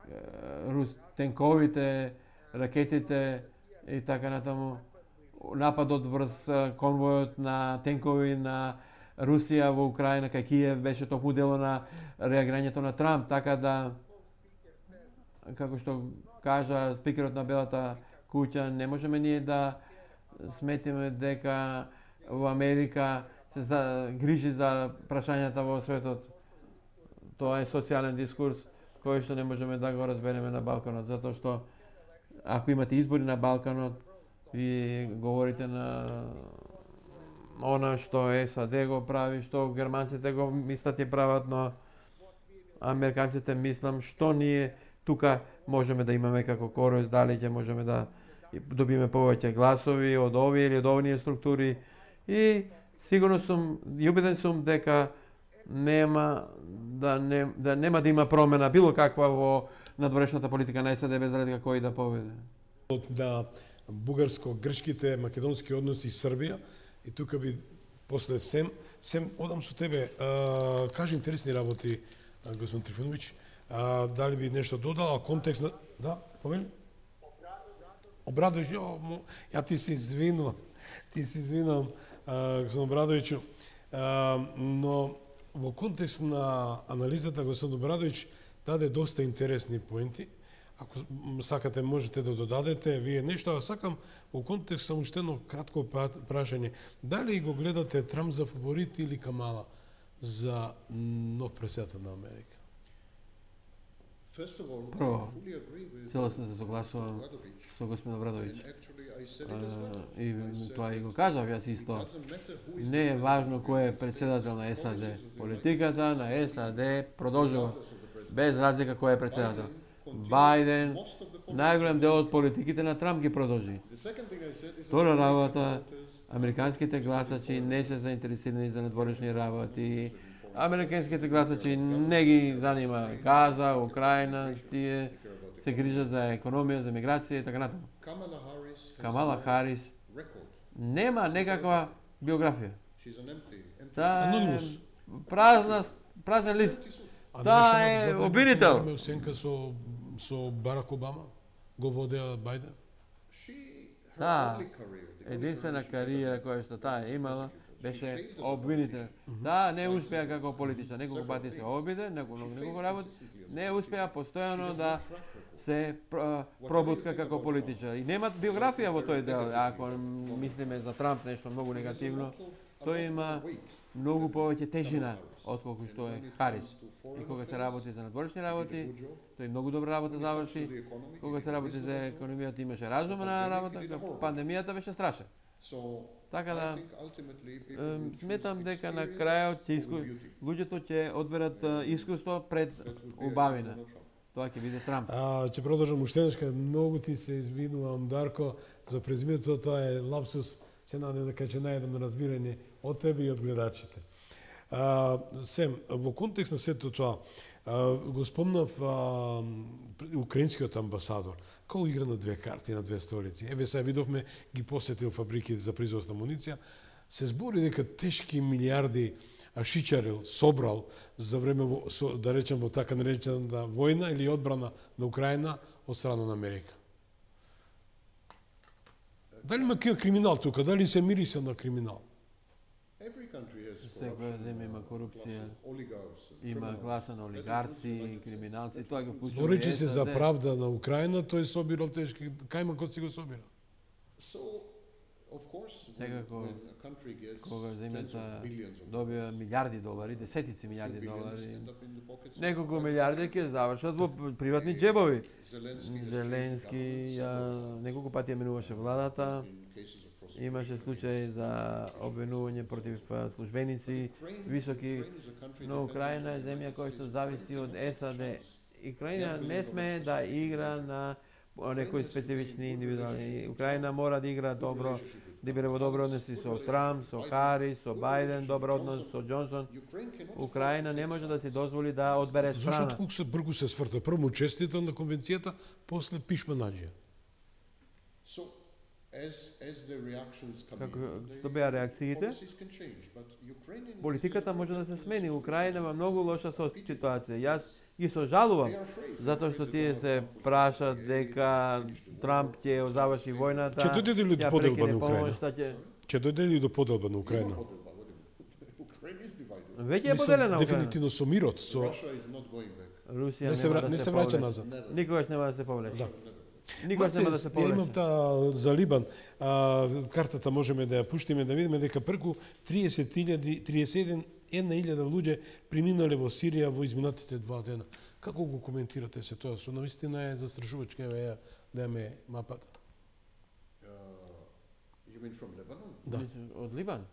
тенковите, ракетите и така натаму. Нападот врз конвојот на тенкови на Русија во Украина кај Киев беше токму дело на реагирањето на Трамп, така да, како што кажа спикерот на Белата куќа, не можеме ние да сметиме дека во Америка се грижи за прашањата во светот. Тоа е социјален дискурс кој што не можеме да го разбереме на Балканот, затоа што ако имате избори на Балканот, ви говорите на она што САД го прави, што германците го мислат и прават, но американците мислам што ние тука можеме да имаме како корис, дали ќе можеме да добиме повеќе гласови од овие или од овие структури, и сигурно сум и убеден сум дека нема да има промена било каква во надворешната политика на САД без разлика кој да победи. На бугарско-грчките, македонски односи Србија, и тука би после сем одам со тебе, кажи интересни работи, господин Трифоновиќ, дали би нешто додал, контекст на... Да, повели? Обрадовиќ, ја ти се извинувам, господин Обрадовиќу, но во контекст на анализата господин Обрадовиќ даде доста интересни поенти. Ако сакате можете да додадете вие нешто, а сакам во контекст само уште едно кратко прашање. Дали го гледате Трамп за фаворит или Камала за нов председател на Америка? Прво, целосно се согласувам со господин Обрадовиќ. И тоа и го кажав јас исто. Не е важно кој е председател на САД. Политиката на САД продолжува без разлика кој е председател. Бајден, најголем дел од политиките на Трамп ги продолжи. Втора работа, американските гласачи не се заинтересирани за надворешни работи. Американските гласачи не ги занима Газа, Украина, тие се грижат за економија, за миграција и така натаму. Камала Харис нема некаква биографија. Таа е празен лист. Таа е обвинител. Со Барак Обама го водеа Бајден. Таа единствена кариера која што таа е имала беше обвинител. Да, не успеа како политичар, неколку пати се обиде, неколку работи, не успеа постојано да се пробутка како политичар. И нема биографија во тој дел. Ако мислиме за Трамп нешто многу негативно, тој има многу повеќе тежина отколку што е Харис. И кога се работи за надворешни работи, тој многу добра работа заврши. Кога се работи за економијата имаше разумна работа, пандемијата беше страшна. Така да сметам дека на крајот луѓето ќе одберат искуство пред убавина. Тоа ќе биде Трамп. Ќе продолжам уште еднаш, многу ти се извинувам, Дарко, за презимето, тоа е лапсус, се надевам дека ќе најдам разбирање од тебе и од гледачите. Сем, во контекст на сето тоа, го спомнав украинскиот амбасадор, како игра на две карти, на две столици. Еве сега видовме, ги посетил фабрики за производство на амуниција, се збори дека тешки милиарди шичарил, собрал за време, да речем, во така наречена војна или одбрана на Украина од страна на Америка. Дали има криминал тука? Дали се мириса на криминал? Секоја земја има корупција, има класа на олигарци, криминалци, тоа ги вклучува. Зборечи се за правда на Украина, тој собирал тешки, кајма кога си го собира? Секако, кога земјата добива милиарди долари, десетици милиарди долари, неколку милиарди ќе завршат во приватни џебови. Зеленски неколку пати ја менуваше владата, имаше случаи за обвинување против службеници, високи, но Украина е земја која што зависи од САД. Украина не сме да игра на некои специфични индивидуални. Украина мора да игра добро, да биде во добри односи со Трамп, со Харис, со Бајден, добар однос со Џонсон. Украина не може да си дозволи да одбере страна. Зашто толку се бргу се сврта? Прво честита на конвенцијата, после пишманаџија. Како што беа реакциите, политиката може да се смени. Украина има многу лоша ситуација. Јас ги сожалувам, затоа што тие се прашат дека Трамп ќе заврши војната. Ќе дојде ли до поделба на Украина? Ќе дојде ли до поделба на Украина? Веќе е поделена Украина. Дефинитивно со мирот, со Русија не се враќа назад. Никогаш нема да се повлече. Ја имам таа за Либан, картата можеме да ја пуштиме, да видиме дека преку 31.000 луѓе преминале во Сирија во изминатите 2 дена. Како го коментирате се тоа? Со навистина е застрашувачки, еве да имаме мапата. Да. Од Либан?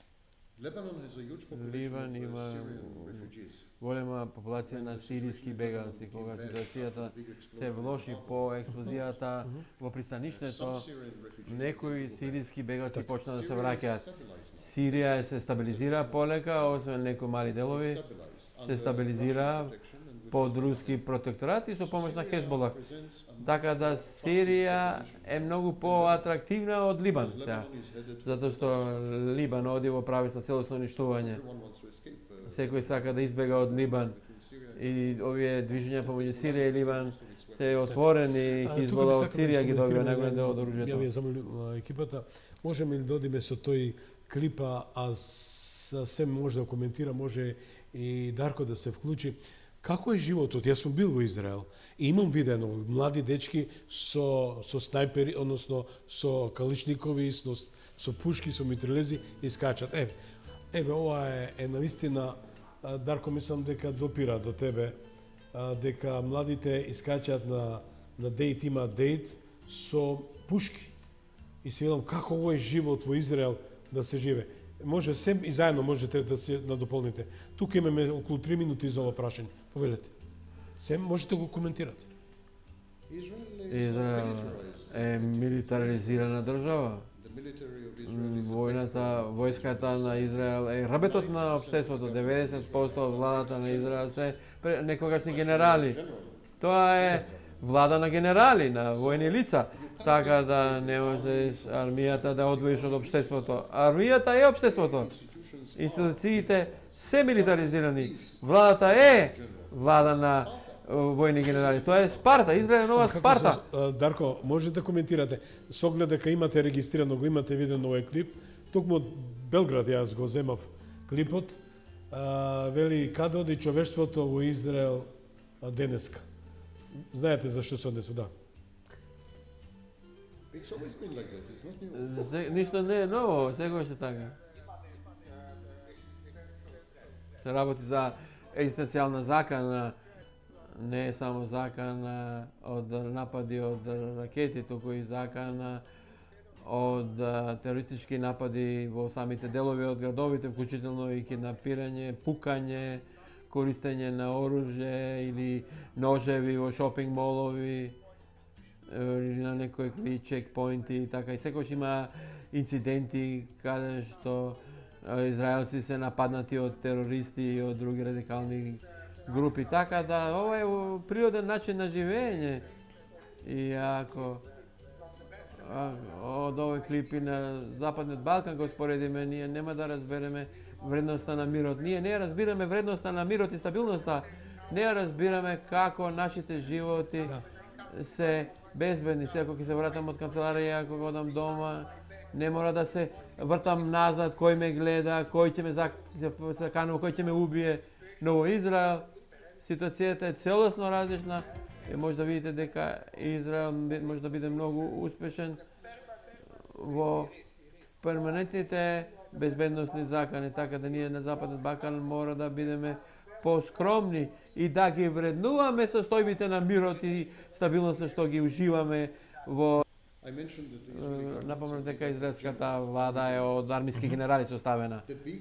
Ливан има голема популација на сиријски бегалци. Кога ситуацијата се влоши по експлозијата во пристаништето, некои сиријски бегалци почна да се враќаат. Сирија се стабилизира полека, освен некои мали делови, се стабилизира под руски протекторат и со помош на Хезболах. Така да Сирија е многу поатрактивна од Либан сега. Затоа што Либан оди во правица целосно уништување. Секој сака да избега од Либан. И овие движења помеѓу Сирија и Либан се отворени, Хезбола од Сирија ги добива најголем дел од оружјето. Ја ви замолим екипата, можеме ли да одиме со тој клипа, а се може да коментира, може и Дарко да се вклучи. Како е животот? Јас сум бил во Израел и имам видено млади дечки со снајпери, односно со каличникови, со пушки, со митрелези и скачат. Еве ова е навистина, Дарко, мислам дека допира до тебе, дека младите искачат на дейт, има дейт со пушки. И се видам како овој живот во Израел да се живе. Може сем и заедно можете да се надополните. Тука имаме околу 3 минути за ова прашање. Повелете. Сем можете го коментирате. Израел е милитаризирана држава. Војската на Израел е рабетот на општеството. 90% од владата на Израел се некогашни генерали. Тоа е влада на генерали, на војни лица. Така да не можеш армијата да одвоиш од општеството. Армијата е општеството. Институциите се милитаризирани. Владата е влада на војни генерали. Тоа е Спарта. Израел е нова Спарта. Дарко, може да коментирате. С оглед дека имате регистрирано, го имате видено овој клип, токму од Белград јас го земав клипот, вели каде оди човештвото во Израел денеска. Знаете зашто се однесу, да. It's always been like that. It's not new. Ништо не е ново, секогаш е така. Се работи за екзистенцијална закана, не е само закана од напади од ракети, туку и закана од терористички напади во самите делови од градовите, вклучително и киднапирање, пукање, користење на оружје или ножеви во шопинг молови или на некои чекпоинти и така. И секогаш има инциденти каде што израелци се нападнати од терористи и од други радикални групи. Така да ова е природен начин на живење. И ако од овој клипи на Западниот Балкан го споредиме, ние нема да разбереме вредноста на мирот. Ние не разбираме вредноста на мирот и стабилноста. Не разбираме како нашите животи се безбедни. Се ако ќе се вратам од канцеларија, ако го одам дома, не мора да се вртам назад, кој ме гледа, кој ќе ме заканува, кој ќе ме убие. Но во Израел ситуацијата е целосно различна и може да видите дека Израел може да биде многу успешен во перманентните безбедносни закани, така да ние на Западен Балкан мора да бидеме поскромни и да ги вреднуваме состојбите на мирот и стабилноста што ги уживаме во. Напомнам дека израелската влада е од армиски генерали составена.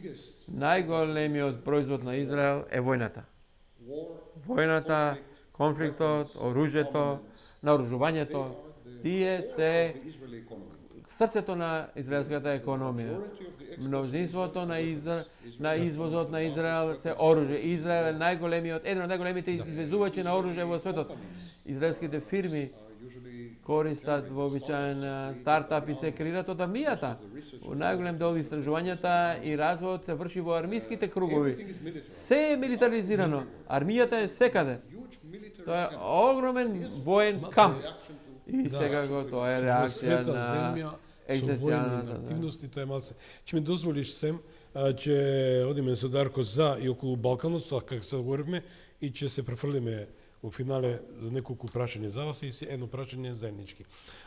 Најголемиот производ на Израел е војната. Војната, конфликтот, оружјето, наоружувањето, тие се срцето на израелската економија. Мнозинството на извозот на Израел се оружје. Израел е еден од најголемите извезувачи на оружје во светот. Израелските фирми користат вообичаен стартап и се креират од армијата. Најголем дел истражувањата и развојот се врши во армиските кругови. Се е милитаризирано. Армијата е секаде. Тоа е огромен воен камп. И сега го тоа е реакција на екзистенцијалната активности, тоа е малце. Ќе ми дозволиш сем, ќе одиме со Дарко за и околу Балканот, како се говоривме, и ќе се префрлиме во финале за неколку прашања за вас и едно прашање заеднички.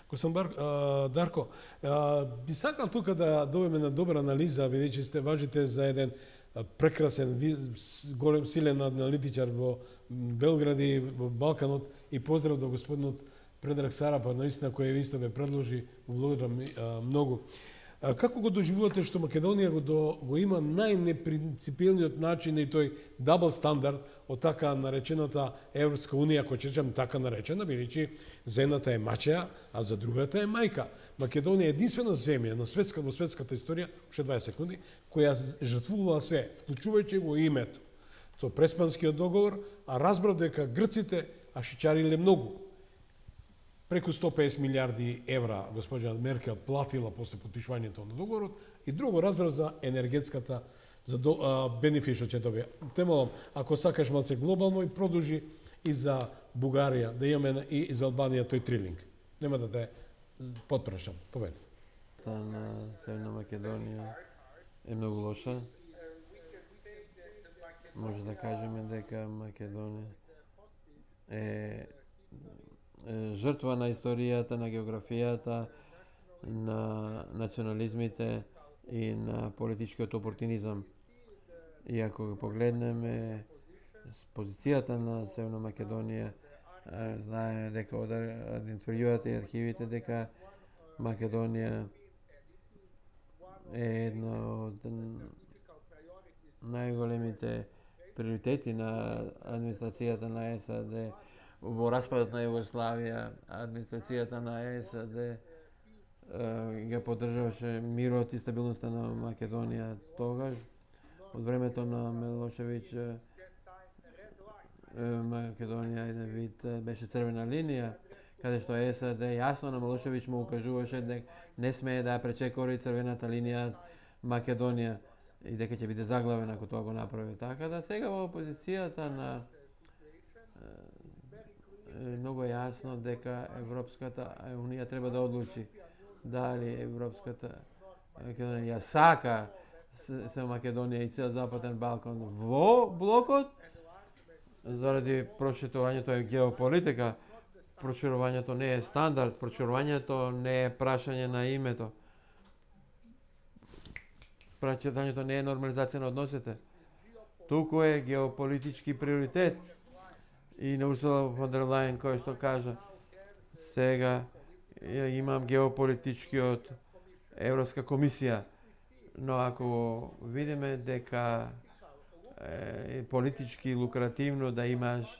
Дарко, би сакал тука да добиеме на добра анализа, бидејќи сте важите за еден прекрасен, голем, силен аналитичар во Белград и во Балканот, и поздрав до господинот Предраг Сарапа, наистина кој исто ме предложи, го благодарам многу. Како го доживувате што Македонија го има најнепринципилниот начин и тој дабл стандард од така наречената Европска унија, кој ќе речем така наречена, бидејќи за едната е мачеа, а за другата е мајка. Македонија е единствена земја во светската историја, уште 20 секунди, која жртвувала се, вклучувајќи го името. Тоа Преспанскиот договор, а разбрав дека грците ашичариле многу. Преку 150 милиарди евра госпоđа Меркел платила после подпишувањето на договорот и друго разбрав за енергетската за бенефит што ќе добие. Темалам, ако сакаш малце глобално и продолжи и за Бугарија, да имаме и за Албанија тој трилинг. Нема да те потпрашам. Повели. На Северна Македонија е многу лоша. Може да кажеме дека Македонија е жртва на историјата, на географијата, на национализмите и на политичкиот опортунизам. И ако го погледнеме позицијата на Северна Македонија, знаеме дека од интервјуата и архивите дека Македонија е едно од најголемите приоритети на администрацијата на САД. Во распадот на Југославија, администрацијата на САД ги поддржуваше мирот и стабилноста на Македонија тогаш. Од времето на Милошевиќ Македонија еден вид беше црвена линија, каде што САД јасно на Милошевиќ му укажуваше дека не смее да ја пречекори црвената линија Македонија и дека ќе биде заглавен ако тоа го направи. Така да сега во опозицијата на многу е јасно дека Европската унија треба да одлучи дали Европската Македонија сака се Македонија и цел Западен Балкан во блокот, заради проширувањето е геополитика, проширувањето не е стандард, проширувањето не е прашање на името. Проширувањето не е нормализација на односите. Туку е геополитички приоритет. И на Урсула фон дер Лајен кој што кажа, сега имам геополитичкиот Европска комисија, но ако видиме дека е политички лукративно да имаш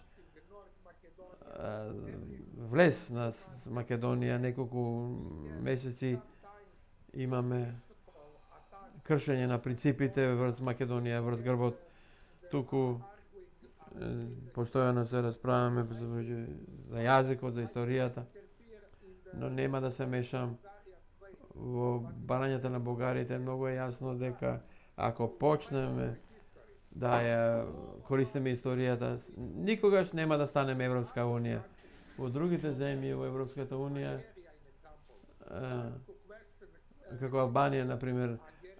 влез на Македонија, неколку месеци имаме кршење на принципите врз Македонија, врз грбот. Туку постојано се расправаме за јазикот, за историјата, но нема да се мешам во барањата на бугарите. Многу е јасно дека ако почнеме да ја користиме историјата, никогаш нема да станеме Европска унија. Во другите земји во Европската унија, како Албанија, например,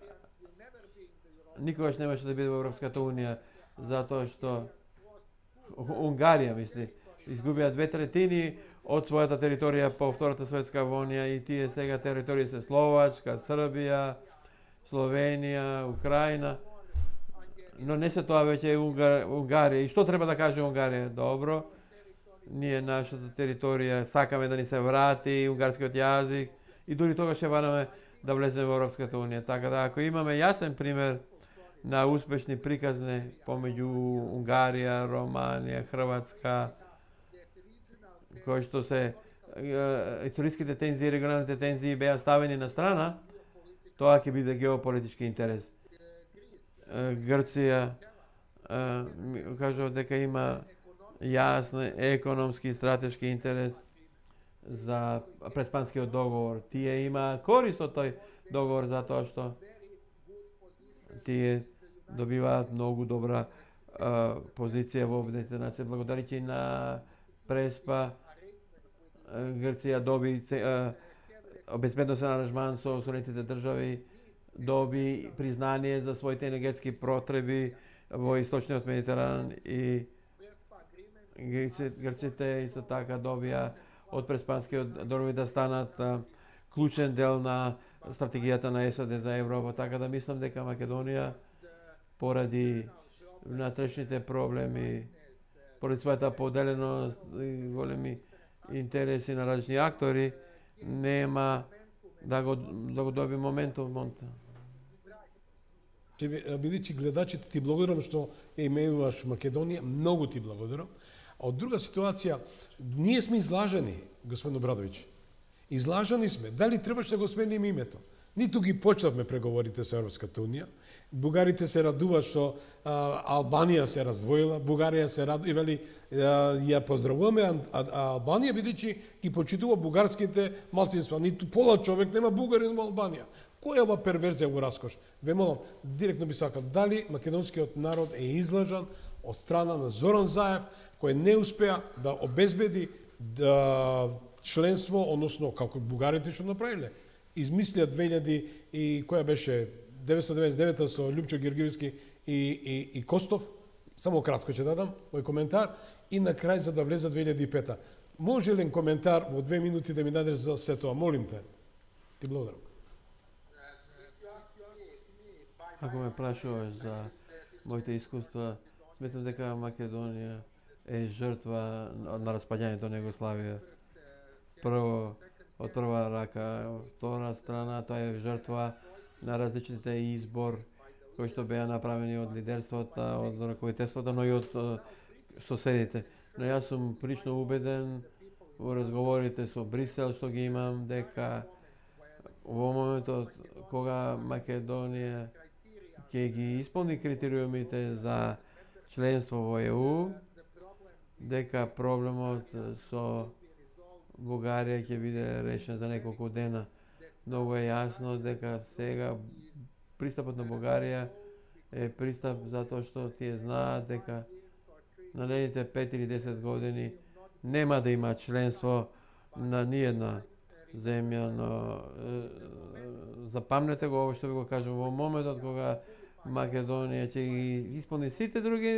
никогаш немаше да биде во Европската унија, затоа што Унгарија, мисли, изгубија 2/3 од својата територија по Втората светска војна и тие сега територии се Словачка, Србија, Словенија, Украина. Но не се тоа веќе Унгарија. И што треба да каже Унгарија? Добро, ние нашата територија сакаме да ни се врати унгарскиот јазик и дури тогаш ќе бараме да влеземе во Европската унија. Така да ако имаме јасен пример на успешни приказни помеѓу Унгарија, Романија, Хрватска, кои што се историските тензии, регионалните тензии беа ставени на страна, тоа ќе биде геополитички интерес. Грција кажува дека има јасен економски и стратешки интерес за преспанскиот договор. Тие има корист од тој договор затоа што тие добиваат многу добра позиција во Обединетите нации благодарејќи на Преспа. Грција доби безбедносен аранжман со Соединетите држави, доби признание за своите енергетски потреби во источниот Медитеран и Грците исто така добија од Преспанскиот договор да станат клучен дел на стратегијата на САД за Европа, така да мислам дека Македонија поради внатрешните проблеми, поради својата поделеност и големи интереси на различни актори, нема да го доби моментум. Бидејќи гледачите ти благодарам што ја именуваш Македонија, многу ти благодарам. А од друга ситуација, ние сме излажени, господин Обрадовиќ. Излажани сме. Дали требаше да го смениме името? Ниту ги почнавме преговорите со Европската унија. Бугарите се радуваат што Албанија се раздвоила, Бугарија се радува и вели ја поздравуваме Албанија бидејќи ги почитува бугарските малцинства. Ниту пола човек нема бугарин во Албанија. Која ова перверзија во раскош? Ве молам, директно би сакал, дали македонскиот народ е излажан од страна на Зоран Заев, кој не успеа да обезбеди членство, односно како бугарите што направиле. Измислија 2000 и која беше 999 со Љупчо Георгиевски и Костов. Само кратко ќе дадам мој коментар и на крај за да влезе 2005. Може ли коментар во 2 минути да ми дадеш за се тоа? Молим те. Ти благодарам. Ако ме прашуваш за моите искуства, сметам дека Македонија е жртва на распаѓањето на Југославија. Прво, од прва рака, од втора страна, тоа е жртва на различните избор кои што беа направени од лидерството, од раководителството, но и од соседите. Но јас сум прилично убеден во разговорите со Брисел што ги имам дека во моментот кога Македонија ќе ги исполни критериумите за членство во ЕУ, дека проблемот со Бугарија ќе биде решен за неколку дена. Многу е јасно дека сега пристапот на Бугарија е пристап затоа што тие знаат дека наредните 5 или 10 години нема да има членство на ниедна земја, но запамнете го ово што ви го кажам во моментот кога Македонија ќе ги исполни сите други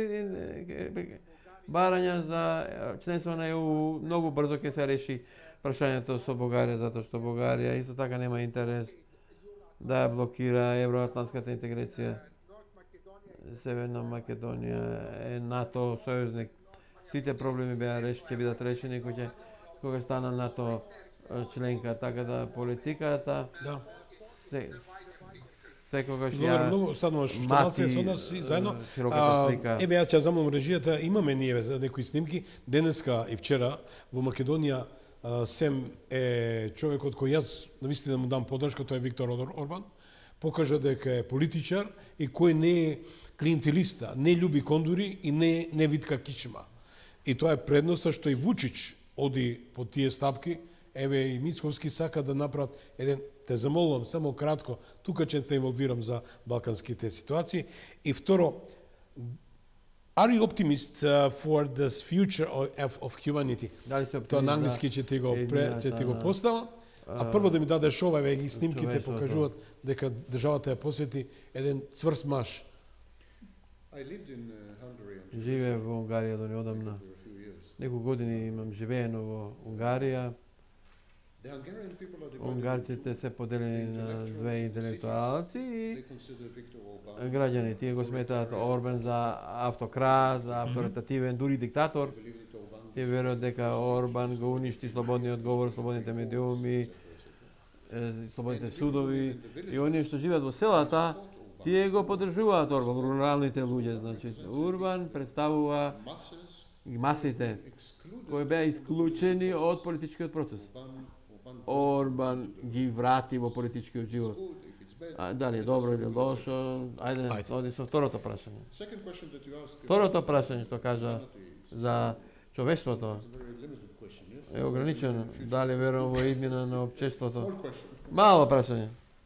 барања за членство на ЕУ, многу брзо ќе се реши прашањето со Бугарија, затоа што Бугарија исто така нема интерес да блокира евроатлантската интеграција. Северна Македонија е НАТО сојузник. Сите проблеми ќе бидат решени кога стана НАТО членка, така да политиката секогаш ја многу стануваш што со нас и заедно. Еве јас ќе замолам режијата, имаме ние за некои снимки денеска и вчера во Македонија. Сем е човекот кој јас навистина му дам подршка, тоа е Виктор Орбан. Покажа дека е политичар и кој не е клиентелиста, не љуби кондури и не витка кичма. И тоа е предноста што и Вучич оди по тие стапки. Еве и Мицковски сака да направат еден, те замолувам само кратко, тука ќе те инволвирам за балканските ситуации. И второ, are you optimist for this future of humanity? Тоа на англиски ќе ти го поставам. А прво да ми дадеш ова, ги снимките покажуваат дека државата ја посети еден цврст маж. Живеев во Унгарија до неодамна. Неколку години имам живеено во Унгарија. Унгарците се поделени на две интелектуалци и граѓани. Тие го сметаат Орбан за автократ, за авторитативен, дури диктатор. Тие веруваат дека Орбан го уништи слободниот говор, слободните медиуми, слободните судови. И оние што живеат во селата, тие го поддржуваат Орбан, руралните луѓе. Значи, Орбан представува масите кои беа исклучени од политичкиот процес. Орбан ги врати во политичкиот живот. Дали е добро или лошо? Ајде, оди со второто прашање. Второто прашање што кажа за човештвото е ограничено. Дали верувам во иднина на општеството? Мало прашање.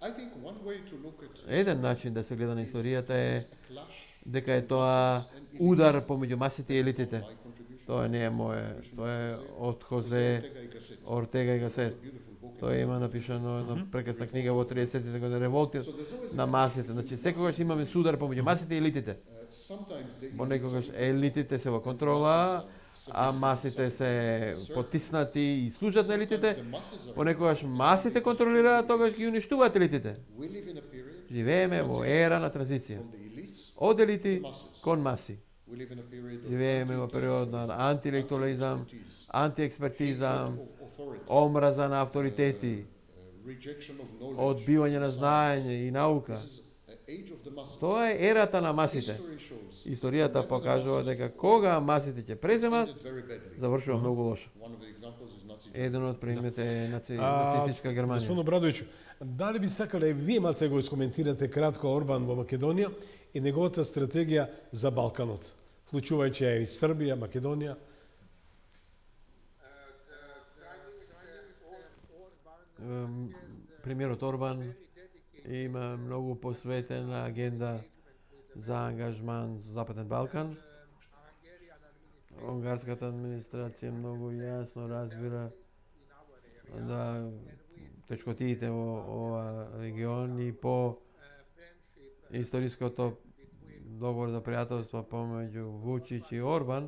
Еден начин да се гледа на историјата е дека е тоа удар помеѓу масите и елитите. Тоа не е мое, тоа е од Хозе Ортега и Гасет. Тоа има напишано една прекрасна книга во 30-тите години, Револта на масите. Значи секогаш имаме судар помеѓу масите и елитите. Понекогаш елитите се во контрола, а масите се потиснати и служат на елитите. Понекогаш масите контролираат, тогаш ги уништуваат елитите. Живееме во ера на транзиција. Од елити кон маси. Живееме во период на антиинтелектуализам, антиекспертизам, омраза на авторитети, одбивање на знаење и наука. Тоа е ерата на масите. Историјата покажува дека кога масите ќе преземат, завршува многу лошо. Еден од примерите е нацистичка Германија. Господин Обрадовиќ, дали би сакале вие малце го искоментирате кратко Орбан во Македонија и неговата стратегија за Балканот, вклучувајќи и Србија, Македонија? Премиерот Орбан има многу посветена агенда за ангажман за Западен Балкан. Унгарската администрација многу јасно разбира да тешкотиите во ова регион и по историското договор за пријателство помеѓу Вучич и Орбан.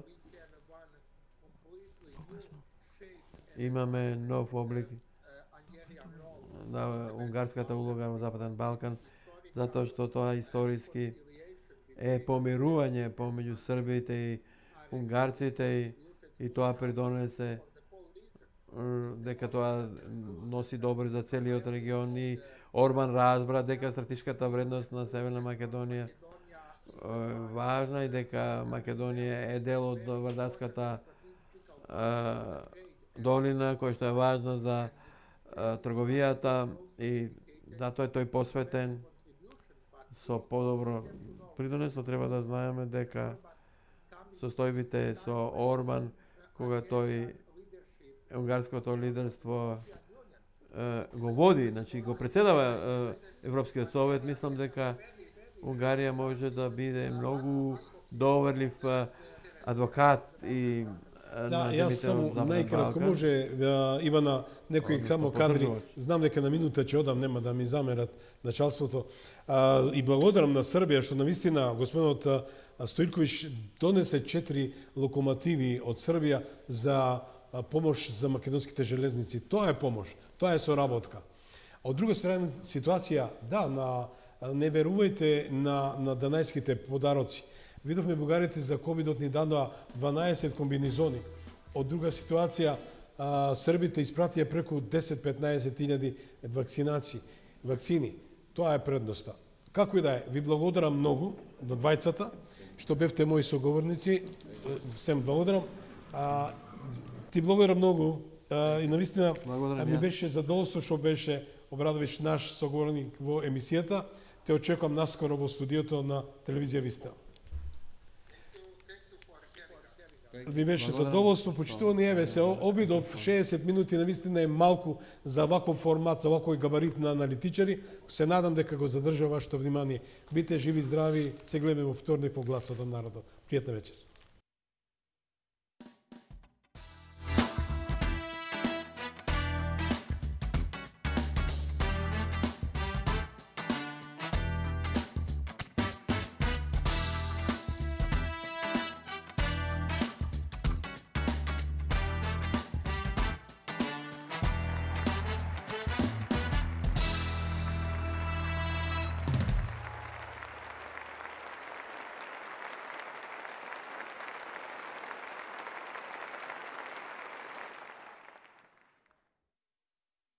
Имаме нов облик на унгарската улога во Западен Балкан, затоа што тоа историски е помирување помеѓу србите и унгарците и тоа придонесе дека тоа носи добро за целиот регион и Орбан разбра дека стратешката вредност на Северна Македонија важна и дека Македонија е дел од Вардарската долина која што е важна за трговијата и затоа е тој посветен со подобро придонесло. Треба да знаеме дека состојбите со Орбан кога тој унгарското лидерство го води, значи го председава Европскиот совет, мислам дека Унгарија може да биде многу доверлив адвокат и Да, јас само најкратко може Ивана некои само кадри, знам дека на минута ќе одам, нема да ми замерат началството. И благодарам на Србија што навистина господинот Стојковиќ донесе 4 локомотиви од Србија за помош за македонските железници. Тоа е помош, тоа е соработка. Од друга страна ситуација, да, не верувајте на данајските подароци. Видовме бугарите за ковидот ни дадоа 12 комбинизони. Од друга ситуација, србите испратија преку 10-15 илјади вакцини. Тоа е предноста. Како и да е, ви благодарам многу до двајцата, што бевте мои соговорници. Сем благодарам. Ти благодарам многу и навистина ми беше задоволство што беше Обрадовиќ наш соговорник во емисијата. Те очекувам наскоро во студиото на телевизија Виста. Ви беше задоволство, почитувани, еве се обидов 60 минути, навистина е малку за ваков формат, за вакој габарит на аналитичари. Се надам дека го задржа вашето внимание. Бите живи, здрави, се гледаме во вторник по Гласот од народот. Пријатна вечер.